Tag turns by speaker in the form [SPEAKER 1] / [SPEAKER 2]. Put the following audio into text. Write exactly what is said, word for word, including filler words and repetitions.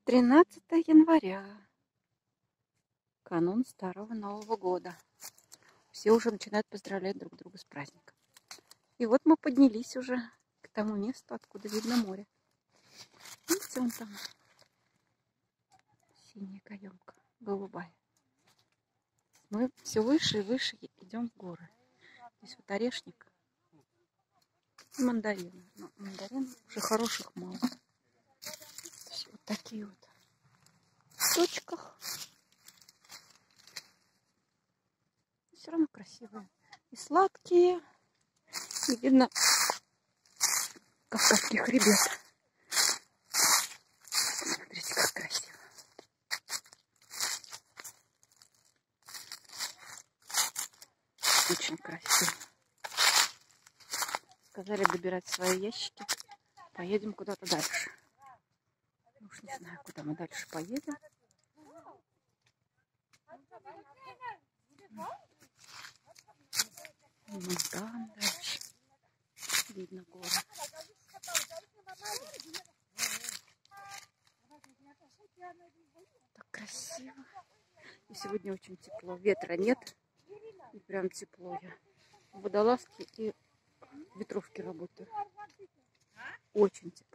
[SPEAKER 1] тринадцатое января, канун Старого Нового года. Все уже начинают поздравлять друг друга с праздником. И вот мы поднялись уже к тому месту, откуда видно море. Видите, вон там синяя каемка, голубая. Мы все выше и выше идем в горы. Здесь вот орешник и мандарины. Но мандарин уже хороших мало. Все вот такие вот в точках. Все равно красивые. И сладкие. И видно Кавказский хребет. Смотрите, как красиво. Очень красиво. Сказали добирать свои ящики. Поедем куда-то дальше. Уж не знаю, куда мы дальше поедем. Вон там дальше. Видно горы. Так красиво. И сегодня очень тепло. Ветра нет. И прям тепло. Я в водолазке и ветровке работаю. Очень тепло.